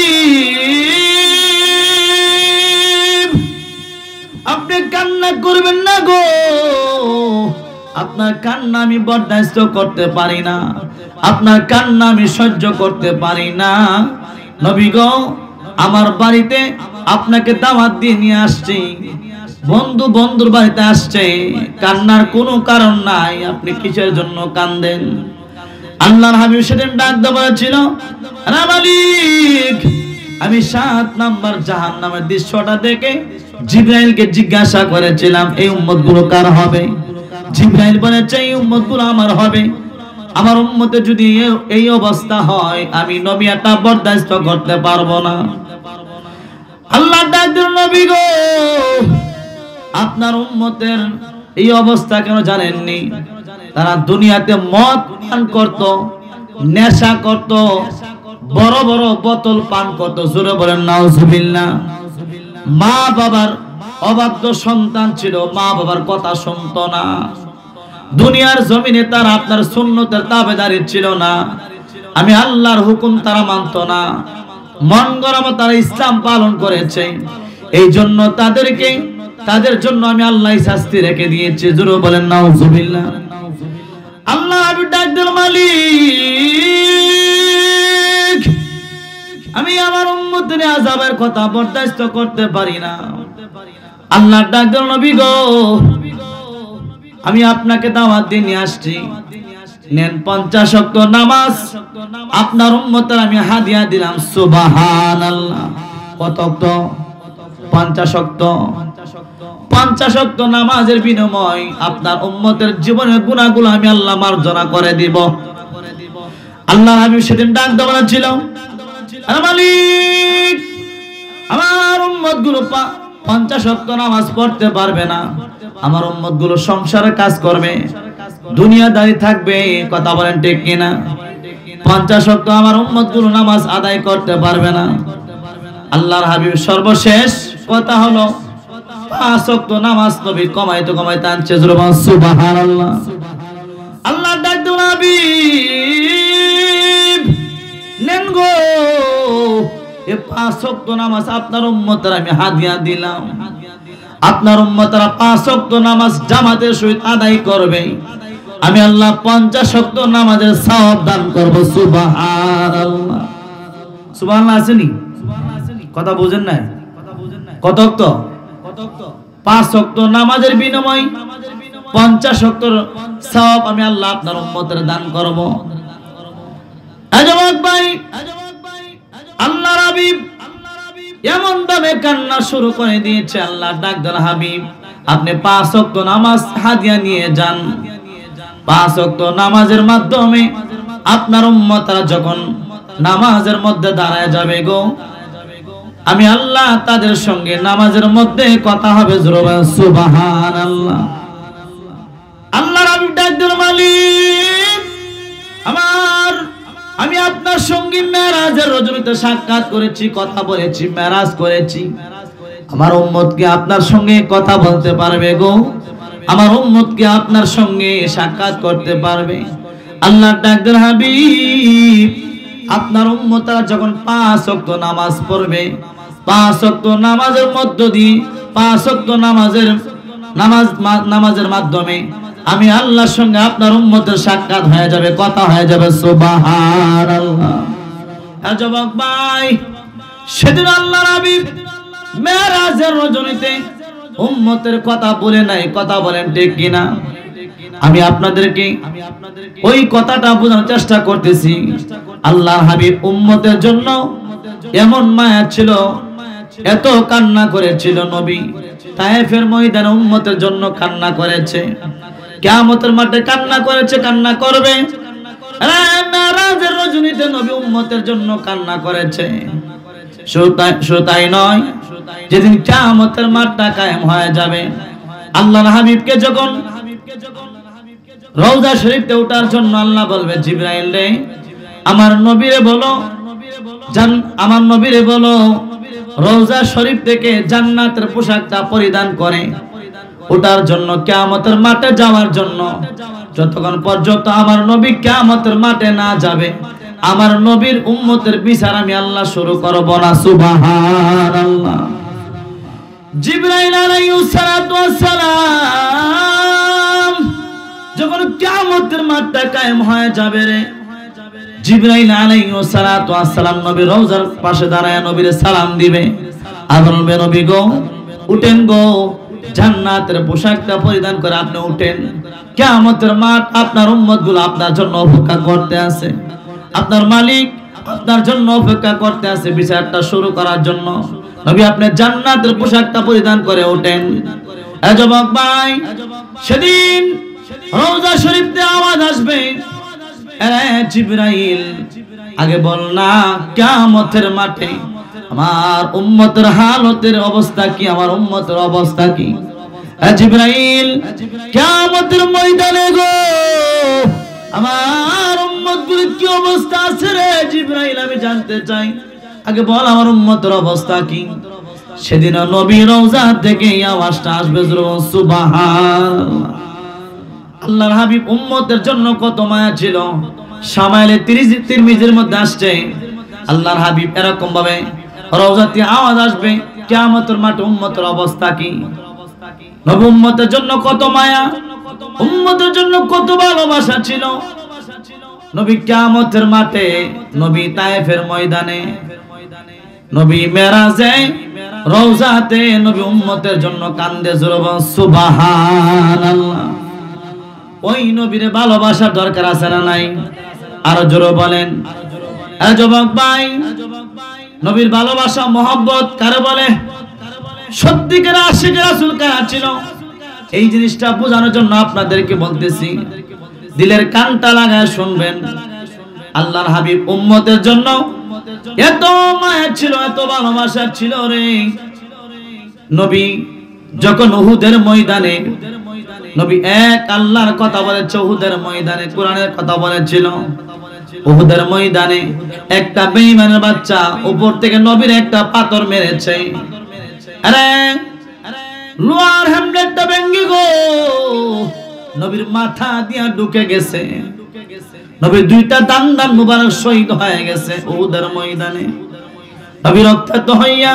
হাবিব আপনি কান্না করবেন না গো, আপনার কান্না আমি বরদাস্ত করতে পারি না, আপনার কান্না আমি সহ্য করতে পারি না। নবী গো আমার বাড়িতে আপনাকে দাওয়াত দিয়ে নিয়ে আসছি, বন্ধু বন্ধুর বাড়িতে আসছে, কান্নার কোনো কারণ নাই, আপনি কিসের জন্য কান্দেন? আল্লাহর হাবিব সেদিন ডাক দিয়ে বলেছিল, আরে মালিক আমি 7 নাম্বার জাহান্নামের দৃশ্যটা দেখে জিবরাইলকে জিজ্ঞাসা করেছিলাম এই উম্মত গুলো কার হবে? জিবরাইল বলেছে এই উম্মত গুলো আমার হবে। আমার উম্মতে যদি এই অবস্থা হয় আমি নবী এটা বরদাস্ত করতে পারবো না। আল্লাহ ডাক দিল, নবী গো আপনার উম্মতের এই অবস্থা কেন জানেননি? তারা দুনিয়াতে মদ পান করত, নেশা করত, বড় বড় বোতল পান করত। জোরে বলেন নাউজুবিল্লাহ। মা বাবার অবাধ্য সন্তান ছিল, মা বাবার কথা শুনতো না। দুনিয়ার জমিনে তারা আপনার সুন্নতের তাবেদারি ছিল না, আমি আল্লাহর হুকুম তারা মানতো না, মন গড়া তারা ইসলাম পালন করেছে। এই জন্য তাদের জন্য আমি আল্লাহ শাস্তি রেখে দিয়েছি। জোরে বলেন নাউজুবিল্লাহ। আল্লাহ ডাক দিল, মালিক আমি আমার উম্মতের আযাবের কথা বরদাস্ত করতে পারি না। আল্লাহ ডাক দিল, নবী গো আমি আপনাকে দাওয়াত দিয়ে নিয়ে আসছি, নেন 50 ওয়াক্ত নামাজ আপনার উম্মতের আমি হাদিয়া দিলাম। সুবহানাল্লাহ। কত ওয়াক্ত? 50 ওয়াক্ত। 50 ওয়াক্ত নামাজের বিনিময় আপনার উম্মতের জীবনের গুনাহগুলো আমি আল্লাহ মার্জনা করে দিব। আল্লাহ হাবিব সেদিন ডাক দিয়ে বলেছিল, আরে মালিক আমার উম্মতগুলো 50 ওয়াক্ত নামাজ পড়তে পারবে না, আমার উম্মতগুলো সংসারে কাজ করবে, দুনিয়াদারি থাকবে। কথা বলেন ঠিক কিনা? 50 ওয়াক্ত আমার উম্মতগুলো নামাজ আদায় করতে পারবে না। আল্লাহর হাবিব সর্বশেষ কথা হলো 5 ওয়াক্ত নামাজ নবী কমাইতে কমাইতে আনছে। সুবহানাল্লাহ। আল্লাহ ডাক দিল, হাবিব নেন গো এই 5 ওয়াক্ত নামাজ আপনার উম্মতের আমি হাদিয়া দিলাম। আপনার উম্মতরা 5 ওয়াক্ত নামাজ জামাতের সহিত আদায় করবে, আমি আল্লাহ 50 ওয়াক্ত নামাজের সওয়াব দান করব। সুবহানাল্লাহ, সুবহানাল্লাহ আসেনি? কথা বুঝেন না? কত ওয়াক্ত? 5 ওয়াক্ত নামাজের বিনিময় 50 ওয়াক্তর সওয়াব আমি আল্লাহ আপনার উম্মতের দান করব। আজবাক ভাই, আল্লাহর হাবিব এমন ভাবে কান্না শুরু করে দিয়েছে। আল্লাহ ডাক দেন, হাবিব আপনি 5 ওয়াক্ত নামাজ হাদিয়া নিয়ে যান। 5 ওয়াক্ত নামাজের মাধ্যমে আপনার উম্মতরা যখন নামাজের মধ্যে দাঁড়ায় যাবে গো, আমি আল্লাহ তাদের সঙ্গে নামাজের মধ্যে কথা হবে। সুবহানাল্লাহ। আল্লাহর হাবিব ডাক দেন, মালিক আমার, আমি আপনার সঙ্গে মেরাজের রজনীতে সাক্ষাৎ করেছি, কথা বলেছি, মেরাজ করেছি। আমার উম্মত কি আপনার সঙ্গে কথা বলতে পারবে গো? আমার উম্মত কি আপনার সঙ্গে সাক্ষাৎ করতে পারবে? আল্লাহ ডাক দেন, হাবিব আপনার উম্মতরা যখন 5 ওয়াক্ত নামাজ পড়বে, 5 ওয়াক্ত নামাজের মধ্য দিয়ে 5 ওয়াক্ত নামাজের মাধ্যমে আমি আল্লাহর সঙ্গে আপনার উম্মতের সাক্ষাৎ হয়ে যাবে, কথা হয়ে যাবে। সুবহানাল্লাহ। যুবক ভাই, সেদিন আল্লাহর হাবিব মেরাজের রজনীতে উম্মতের কথা বলে নাই, কথা বলেন ঠিক কিনা? আমি আপনাদেরকে ওই কথাটা বোঝানোর চেষ্টা করতেছি। আল্লাহর হাবিব উম্মতের জন্য এমন মায়া ছিল, এত কান্না করেছিল। নবী তায়েফের ময়দানে উম্মতের জন্য কান্না করেছে, কিয়ামতের মাঠে কান্না করেছে, কান্না করবে। মেরাজের রজনীতে নবী উম্মতের জন্য কান্না করেছে। শুধু তাই নয়, যেদিন কিয়ামতের মাঠটা কায়েম হয়ে যাবে, আল্লাহর হাবিবকে যখন রওজা শরীফে ওঠার জন্য আল্লাহ বলবে, জিবরাইল রে আমার নবীরে বলো, আমার নবীরে বলো রওজা শরীফ থেকে জান্নাতের পোশাকটা পরিধান করে ওঠার জন্য, কিয়ামতের মাঠে যাওয়ার জন্য। যতক্ষণ পর্যন্ত আমার নবী কিয়ামতের মাঠে না যাবে, আমার নবীর উম্মতের বিচার আমি আল্লাহ শুরু করব না। সুবহানাল্লাহ। জিবরাইল আলাইহিস সালাতু ওয়াস সালাম যখন কিয়ামতের মাঠটা কায়েম হয়ে যাবে রে, জিবরাইল আলাইহিস সালাতু ওয়াস সালাম নবী রওজার পাশে দাঁড়ায় নবীরে সালাম দিবে। আর বলবে, নবী গো উঠেন গো, জান্নাতের পোশাকটা পরিধান করে আপনি উঠেন। কিয়ামতের মাঠ আপনার উম্মতগুলো আপনার জন্য অপেক্ষা করতে আছে, আপনার মালিক আপনার জন্য অপেক্ষা করতে আছে বিচারটা শুরু করার জন্য। নবী আপনি জান্নাতের পোশাকটা পরিধান করে ওঠেন। এ যুবক ভাই, সেদিন রওজা শরীফে আওয়াজ আসবে, এ জিবরাইল আগে বল না কিয়ামতের মাঠে আমার উম্মতের হালতের অবস্থা কি, আমার উম্মতের অবস্থা কি? এ জিবরাইল কিয়ামতের ময়দানে গো আমার উম্মতগুলোর কি অবস্থা আছে রে জিবরাইল, আমি জানতে চাই। আগে বল আমার উম্মতের অবস্থা কি? সেদিন নবী রওজা থেকে এই আওয়াজটা আসবে, সুবহানাল্লাহ। আল্লাহর হাবিব উম্মতের জন্য কত মায়া ছিল। শামাইলে তিরমিজির মধ্যে আসছে, আল্লাহর হাবিব এরকম ভাবে রওজাতে আওয়াজ আসবে, কিয়ামতের মাঠে উম্মতের অবস্থা কি? নবী উম্মতের জন্য কত মায়া, উম্মতের জন্য কত ভালোবাসা ছিল। নবী কিয়ামতের মাঠে, নবী তায়েফের ময়দানে, নবী মেরাজে রওজাতে নবী উম্মতের জন্য কান্দে। সুবহানাল্লাহ। ওই নবীর ভালোবাসার দরকার আছে না নাই? আরো জোরে বলেন। এ যুবক ভাই, নবীর ভালোবাসা মহব্বত কারে বলে? সত্যিকার আশিক রাসূল কারা ছিল? এই জিনিসটা বোঝানোর জন্য আপনাদেরকে বলতেছি, দিলের কানটা লাগায় শুনবেন। আল্লাহর হাবিব উম্মতের জন্য এত মায়া ছিল, এত ভালোবাসা ছিল রে। নবী যখন উহুদের ময়দানে, নবী এক আল্লাহর কথা বলেছে, উহুদের ময়দানে কোরআনের কথা বলেছিল। উহুদের ময়দানে একটা বেঈমানের বাচ্চা উপর থেকে নবীর একটা পাথর মেরেছে। আরে লোহার হ্যামলেটটা ভেঙে গো নবীর মাথা দিয়া ঢুকে গেছে। নবীর দুইটা দান মুবারক শহীদ হয়ে গেছে উহুদের ময়দানে। নবী রক্তাক্ত হইয়া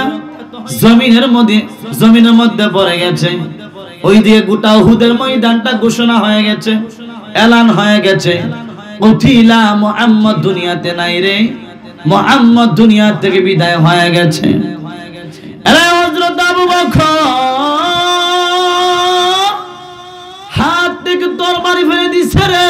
জমিনের মধ্যে পড়ে গেছে। ওই দিয়ে গোটা উহুদের ময়দানটা ঘোষণা হয়ে গেছে, এলান হয়ে গেছে, উঠিলা মুহাম্মদ দুনিয়াতে নাই রে, মুহাম্মদ দুনিয়া থেকে বিদায় হয়ে গেছে। আরে হযরত আবু বকর হাত থেকে তরবারি ফেলে দিছে রে।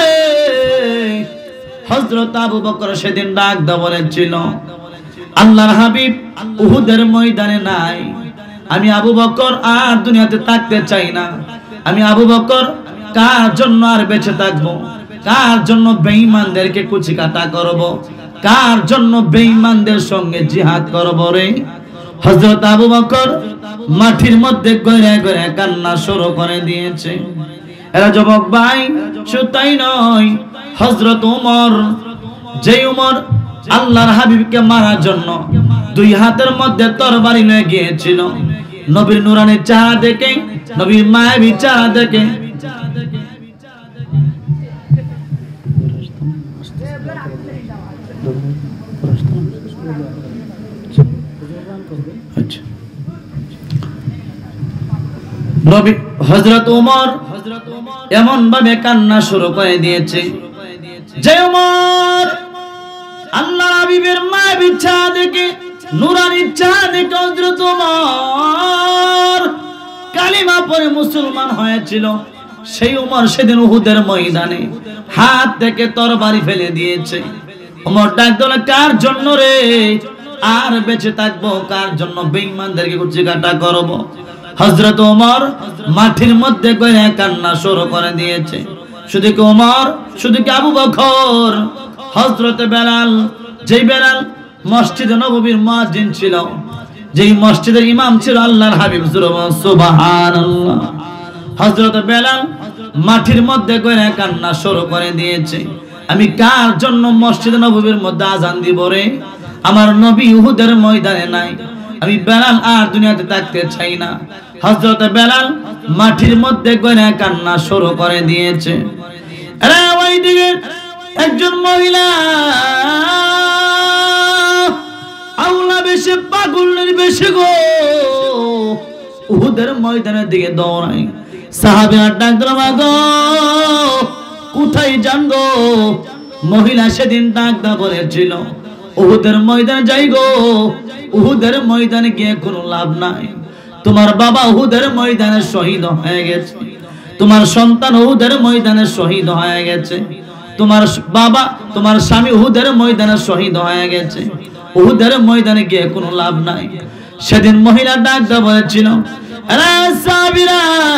হযরত আবু বকর সেদিন ডাক দা বলেছিল, আল্লাহর হাবিব উহুদের ময়দানে নাই, আমি আবু বকর আর দুনিয়াতে থাকতে চাই না। আমি আবু বকর কার জন্য আর বেঁচে থাকবো? কার জন্য বেঈমানদেরকে কুচিকাটা করব? কার জন্য বেঈমানদের সঙ্গে জিহাদ করব রে? হযরত আবু বকর মাটির মধ্যে গড়ে গড়ে কান্না শুরু করে দিয়েছে। এরা যুবক ভাই, শুধু তাই নয়, হযরত ওমর, যে ওমর আল্লাহর হাবিবকে মারার জন্য দুই হাতের মধ্যে তরবারি নিয়ে গিয়েছিল, নবীর নূরানি চেহারা দেখে, নবীর মায়াবী চেহারা দেখে নবী হযরত ওমর এমন ভাবে কান্না শুরু করে দিয়েছে যে ওমর আল্লাহর হাবিবের মায়াবী চেহারা দেখে, নূরানি চেহারা দেখে হযরত ওমর কালিমা পড়ে মুসলমান হয়েছিল। সেই ওমর সেদিন উহুদের ময়দানে হাত থেকে তরবারি ফেলে দিয়েছে। ওমর ডাক দিল, কার জন্য রে আর বেঁচে থাকবো? কার জন্য বেঈমানদেরকে কুচিকাটা করব? হযরত ওমর মাটির মধ্যে গড়ে কান্না শুরু করে দিয়েছে। শুধু কি ওমর, শুধু কি আবু বকর, হযরত বেলাল, যেই বেলাল মসজিদে নববীর মুয়াজ্জিন ছিল, যেই মসজিদের ইমাম ছিল আল্লাহর হাবিব সুবহানাল্লাহ, হযরত বেলাল মাটির মধ্যে গড়ে কান্না শুরু করে দিয়েছে। আমি কার জন্য মসজিদে নববীর মধ্যে আজান দিব রে? আমার নবী উহুদের ময়দানে নাই, আমি বেলাল আর দুনিয়াতে থাকতে চাই না। হযরত বেলাল মাটির মধ্যে গড়ে কান্না শুরু করে দিয়েছে। আরে ওইদিকে একজন মহিলা আউলা বেশে, পাগলের বেশে গো, উহুদের ময়দানের দিকে দৌড়ায়। সাহাবীরা ডাক দিল, গো কোথায় যান গো? মহিলা সেদিন ডাক দা বলেছিল, উহুদের ময়দানে যাই গো, উহুদের ময়দানে গিয়ে কোনো লাভ নাই। তোমার বাবা উহুদের ময়দানে শহীদ হয়ে গেছে, তোমার সন্তান উহুদের ময়দানে শহীদ হয়ে গেছে, তোমার বাবা, তোমার স্বামী উহুদের ময়দানে শহীদ হয়ে গেছে, উহুদের ময়দানে গিয়ে কোনো লাভ নাই। সেদিন মহিলা ডাক দা বলেছিল, আরে সাহাবীরা,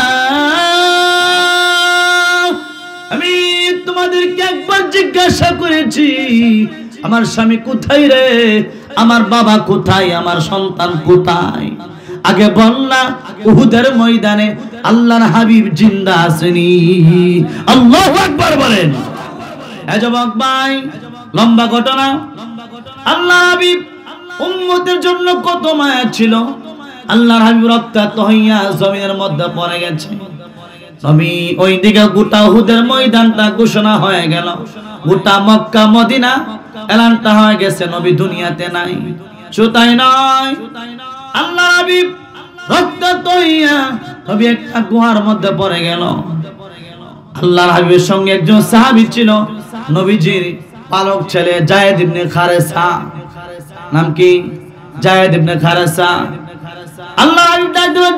আমি তোমাদেরকে একবার জিজ্ঞাসা করেছি, আমার স্বামী কোথায় রে? আমার বাবা কোথায়? আমার সন্তান কোথায়? আগে বল না, উহুদের ময়দানে আল্লাহর হাবিব জিন্দা আসেনি? আল্লাহু আকবার বলেন। এই যুবক ভাই, লম্বা ঘটনা। আল্লাহর হাবিব উম্মতের জন্য কত মায়া ছিল। আল্লাহর হাবিব রক্তাক্ত হইয়া জমিনের মধ্যে পড়ে গেছে। নবী ওইদিকে গোটা উহুদের ময়দানটা ঘোষণা হয়ে গেল, গোটা মক্কা মদিনা এলানটা হয়ে গেছে, নবী দুনিয়াতে নাই। শুধু তাই নয়, আল্লাহর হাবিব রক্তাক্ত হইয়া নবী একটা গুহার মধ্যে পড়ে গেল। আল্লাহর হাবিবের সঙ্গে একজন সাহাবী ছিল, নবীজির পালক ছেলে যায়েদ ইবনে খারেসা। নাম কি? যায়েদ ইবনে খারেসা। আল্লাহর হাবিব ডাক দিল,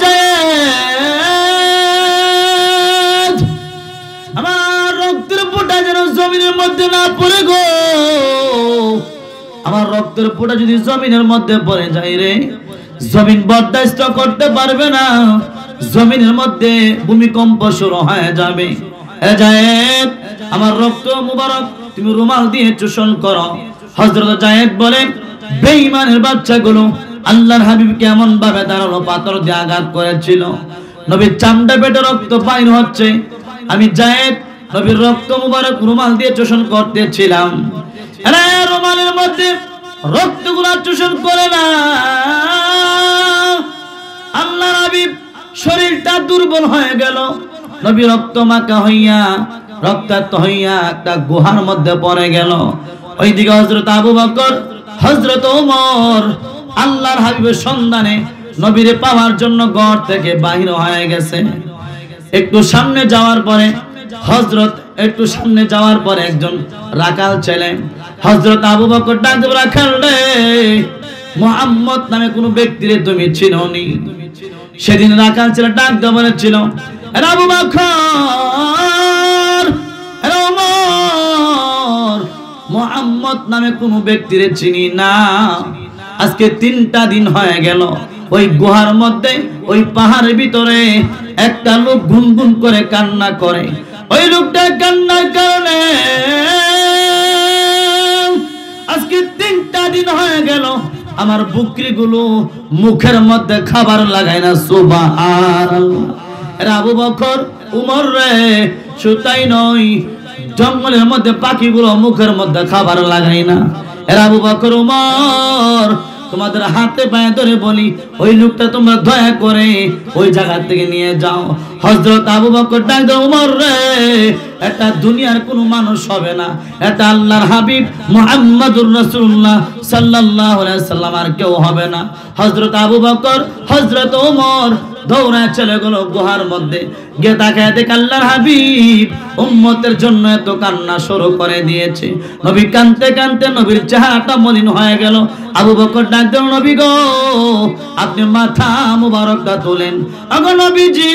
যায়েদ, আমার রক্তের ফোঁটা যেন জমিনের মধ্যে না পড়ে গো। আমার রক্তের ফোঁটা যদি জমিনের মধ্যে পড়ে যায় রে, জমিন বরদাস্ত করতে পারবে না, জমিনের মধ্যে ভূমিকম্প শুরু হয়ে যাবে। যায়েদ, আমার রক্ত মুবারক তুমি রুমাল দিয়ে চুষণ করো। হযরত যায়েদ বলেন, বেঈমানের বাচ্চাগুলো আল্লাহর হাবিবকে এমন ভাবে দাঁড়ালো, পাথর দিয়ে আঘাত করেছিল, নবীর চামড়া পেটে রক্ত বাইর হচ্ছে। আমি যায়েদ নবীর রক্ত মুবারক রুমাল দিয়ে চুষণ করতেছিলাম। আরে রুমালের মধ্যে রক্তগুলো চুষণ করে না, আল্লাহর হাবিব শরীরটা দুর্বল হয়ে গেল। নবী রক্ত মাখা হইয়া, রক্তাক্ত হইয়া একটা গুহার মধ্যে পড়ে গেল। ওইদিকে হযরত আবু বকর, হযরত ওমর আল্লাহর হাবিবের সন্ধানে নবীরে পাওয়ার জন্য ঘর থেকে বাহির হয়ে গেছে। একটু সামনে যাওয়ার পরে একজন রাখাল ছেলে হযরত আবু বকর ডাক দিয়ে রাখাল রে, মুহাম্মদ নামে কোন ব্যক্তিরে তুমি চিনোনি? সেদিন রাখাল ছেলে ডাক দিয়ে বলেছিল, আবু বকর, ওমর, মুহাম্মদ নামে কোন ব্যক্তিরে চিনি না। আজকে 3টা দিন হয়ে গেল ওই গুহার মধ্যে, ওই পাহাড়ের ভিতরে একটা লোক গুনগুন করে কান্না করে। ওই লোকটা কান্নার কারণে আজকে 3টা দিন হয়ে গেল আমার বকরিগুলো মুখের মধ্যে খাবার লাগায় না। সুবহানাল্লাহ। আবু বকর, উমর রে, সুতাই নয়, জঙ্গলের মধ্যে পাখিগুলো মুখের মধ্যে খাবার লাগায় না। আবু বকর, উমর, তোমাদের হাতে পায়ে ধরে বলি, ওই লোকটা তোমরা দয়া করে ওই জায়গা থেকে নিয়ে যাও। হযরত আবু বকর ডাক দাও, উমর রে, এটা দুনিয়ার কোনো মানুষ হবে না, এটা আল্লাহর হাবিব মুহাম্মদুর রাসূলুল্লাহ সাল্লাল্লাহু আলাইহি সাল্লাম, আর কেউ হবে না। হযরত আবু বকর, হযরত ওমর দৌড়ায় চলে গেল গুহার মধ্যে। গিয়ে তাকায় দেখে আল্লাহর হাবিব উম্মতের জন্য এত কান্না শুরু করে দিয়েছে। নবী কাঁদতে কাঁদতে নবীর চেহারাটা মলিন হয়ে গেল। আবু বকর ডাক দিল, নবী গো, আপনি মাথা মুবারকটা তোলেন। আগো নবীজি,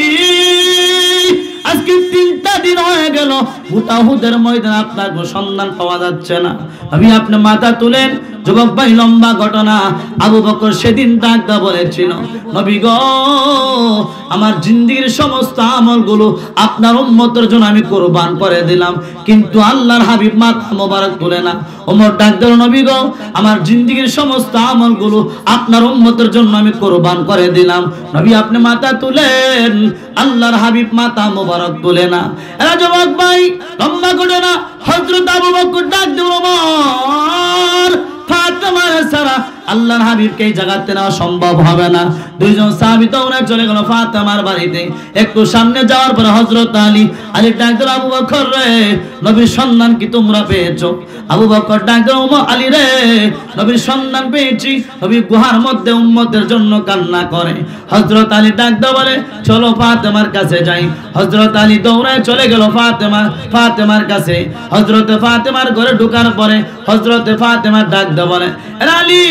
আজকে 3টা দিন হয়ে গেল উহুদের ময়দানে আপনার কোনো সন্ধান পাওয়া যাচ্ছে না। আমি আপনি মাথা তুলেন। যুবক ভাই, লম্বা ঘটনা। আবু বকর সেদিন ডাকদা বলেছিল, নবী গো, আমার জিন্দেগীর সমস্ত আমলগুলো আপনার উম্মতের জন্য আমি কুরবান করে দিলাম, কিন্তু আল্লাহর হাবিব মাথা মোবারক তুলে না। ওমর ডাক দিল, নবী গো, আমার জিন্দেগীর সমস্ত আমলগুলো আপনার উম্মতের জন্য আমি কুরবান করে দিলাম, নবী আপনি মাথা তুলেন। আল্লাহর হাবিব মাথা মোবারক তুলে না। এরা যুবক ভাই, লম্বা ঘটনা। হযরত আবু বকর ডাক দিল, ওমর, ফাতেমার সারা আল্লাহর হাবিবকে এই জায়গাতে নেওয়া সম্ভব হবে না। দুইজন সাহাবী দৌড়ে চলে গেল ফাতেমার বাড়িতে। একটু সামনে যাওয়ার পরে হযরত আলী ডাক দিল, আবু বকর রে, নবীর সন্ধান কি তোমরা পেয়েছো? আবু বকর ডাক দিল, ওমর, আলী রে, নবীর সন্ধান পেয়েছি। নবী গুহার মধ্যে উম্মতের জন্য কান্না করে। হযরত আলী ডাক দিয়ে বলে, চলো ফাতেমার কাছে যাই। হযরত আলী দৌড়ে চলে গেল ফাতেমার কাছে। হযরত ফাতেমার ঘরে ঢোকার পরে হযরত ফাতেমা ডাক দিয়ে বলে, আলী,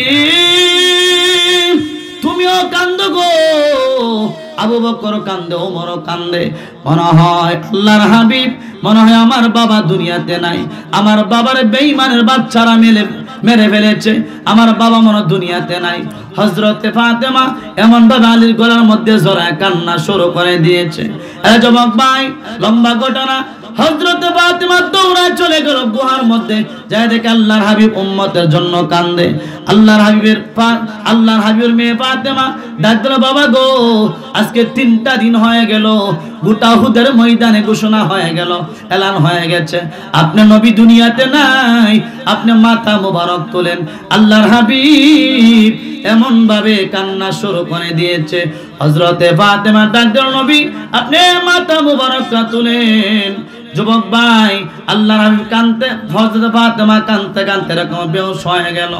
তুমিও কান্দো গো। আবু বকর কান্দে, ওমরও কান্দে। মনে হয় আল্লাহর হাবিব, মনে হয় আমার বাবা দুনিয়াতে নাই, আমার বাবার বেঈমানের বাচ্চারা মেরে ফেলেছে, আমার বাবা মনে দুনিয়াতে নাই। হযরতে ফাতেমা এমন ভাবে আলীর গলার মধ্যে জড়ায় কান্না শুরু করে দিয়েছে। যুবক ভাই, লম্বা ঘটনা। হযরতে ফাতেমা দৌড়ায় চলে গেল গুহার মধ্যে। যাই দেখে আল্লাহর হাবিব উম্মতের জন্য কান্দে। আল্লাহর হাবিবের মেয়ে ফাতেমা ডাক দিল, বাবা গো, আজকে 3টা দিন হয়ে গেল গোটা উহুদের ময়দানে ঘোষণা হয়ে গেল, এলান হয়ে গেছে, আপনি নবী দুনিয়াতে নাই, আপনি মাথা মোবারক তোলেন। আল্লাহর হাবিব এমন ভাবে কান্না শুরু করে দিয়েছে। হযরতে ফাতেমা ডাক দিল, নবী আপনি মাথা মোবারকটা তুলেন। যুবক ভাই, আল্লাহর হাবিব কাঁদতে, হযরতে ফাতেমা কাঁদতে কাঁদতে এরকম বেহুশ হয়ে গেল।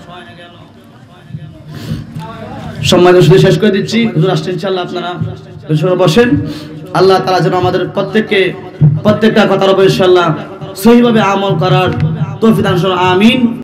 সম্মানিত শুধু শেষ করে দিচ্ছি, হুজুর আসছেন ইনশাআল্লাহ, আপনারা বসেন। আল্লাহ তাআলা যেন আমাদের প্রত্যেকটা কথার উপর ইনশাআল্লাহ সহিভাবে আমল করার তৌফিক দান করুন। আমিন।